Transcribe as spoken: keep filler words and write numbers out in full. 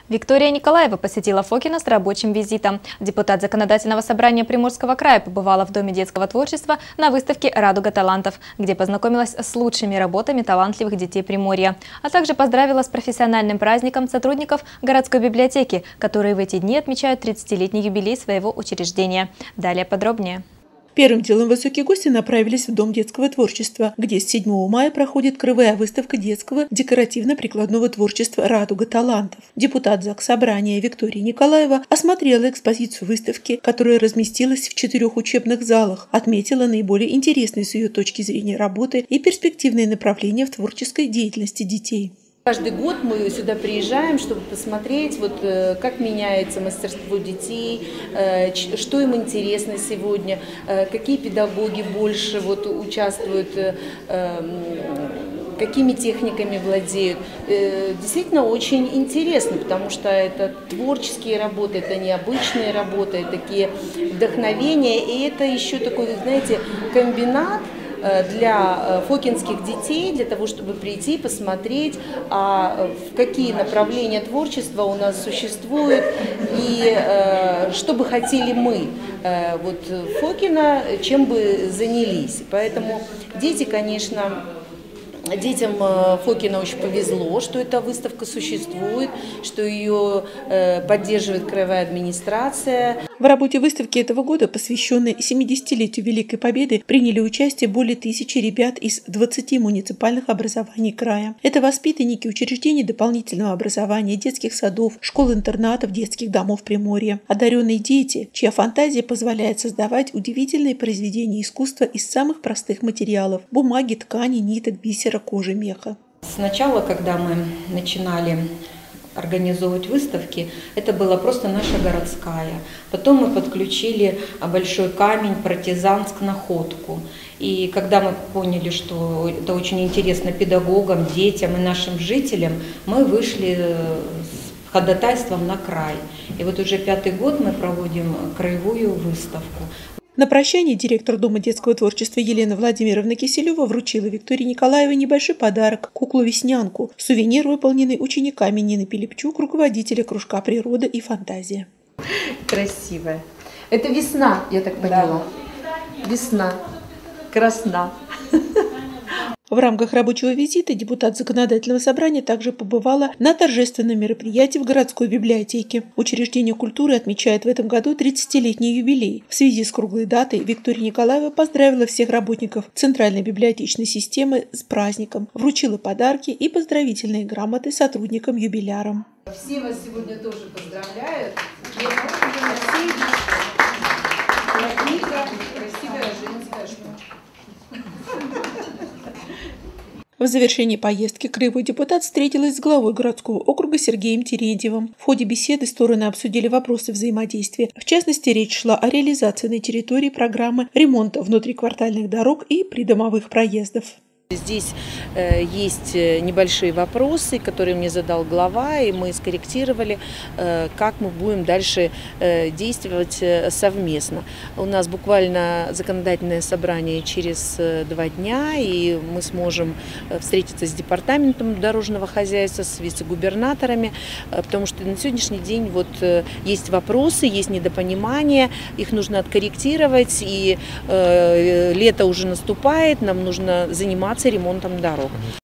Виктория Николаева посетила Фокино с рабочим визитом. Депутат Законодательного собрания Приморского края побывала в Доме детского творчества на выставке «Радуга талантов», где познакомилась с лучшими работами талантливых детей Приморья, а также поздравила с профессиональным праздником сотрудников городской библиотеки, которые в эти дни отмечают тридцатилетний юбилей своего учреждения. Далее подробнее. Первым делом высокие гости направились в Дом детского творчества, где с седьмого мая проходит краевая выставка детского декоративно-прикладного творчества «Радуга талантов». Депутат Заксобрания Виктория Николаева осмотрела экспозицию выставки, которая разместилась в четырех учебных залах, отметила наиболее интересные с ее точки зрения работы и перспективные направления в творческой деятельности детей. Каждый год мы сюда приезжаем, чтобы посмотреть, вот, как меняется мастерство детей, что им интересно сегодня, какие педагоги больше вот, участвуют, какими техниками владеют. Действительно очень интересно, потому что это творческие работы, это необычные работы, такие вдохновения, и это еще такой, знаете, комбинат для фокинских детей, для того, чтобы прийти, посмотреть, а какие направления творчества у нас существуют и что бы хотели мы, вот Фокино, чем бы занялись. Поэтому дети, конечно, детям Фокино очень повезло, что эта выставка существует, что ее поддерживает краевая администрация. В работе выставки этого года, посвященной семидесятилетию Великой Победы, приняли участие более тысячи ребят из двадцати муниципальных образований края. Это воспитанники учреждений дополнительного образования, детских садов, школ-интернатов, детских домов Приморья. Одаренные дети, чья фантазия позволяет создавать удивительные произведения искусства из самых простых материалов – бумаги, ткани, ниток, бисера, кожи, меха. Сначала, когда мы начинали организовывать выставки, это была просто наша городская. Потом мы подключили большой камень, Партизанск, находку. И когда мы поняли, что это очень интересно педагогам, детям и нашим жителям, мы вышли с ходатайством на край. И вот уже пятый год мы проводим краевую выставку. На прощание директор Дома детского творчества Елена Владимировна Киселева вручила Виктории Николаевой небольшой подарок – куклу-веснянку, сувенир, выполненный учениками Нины Пилипчук, руководителя кружка «Природа и фантазия». Красивая. Это весна, я так поняла. Да. Весна. Красна. В рамках рабочего визита депутат Законодательного собрания также побывала на торжественном мероприятии в городской библиотеке. Учреждение культуры отмечает в этом году тридцатилетний юбилей. В связи с круглой датой Виктория Николаева поздравила всех работников Центральной библиотечной системы с праздником, вручила подарки и поздравительные грамоты сотрудникам-юбилярам. Все вас сегодня тоже поздравляют. Красивая женская штука. В завершении поездки краевой депутат встретилась с главой городского округа Сергеем Терентьевым. В ходе беседы стороны обсудили вопросы взаимодействия. В частности, речь шла о реализации на территории программы ремонта внутриквартальных дорог и придомовых проездов. Здесь э, есть небольшие вопросы, которые мне задал глава, и мы скорректировали, э, как мы будем дальше э, действовать э, совместно. У нас буквально законодательное собрание через э, два дня, и мы сможем э, встретиться с департаментом дорожного хозяйства, с вице-губернаторами, э, потому что на сегодняшний день вот, э, есть вопросы, есть недопонимания, их нужно откорректировать, и э, лето уже наступает, нам нужно заниматься ремонтом дорог.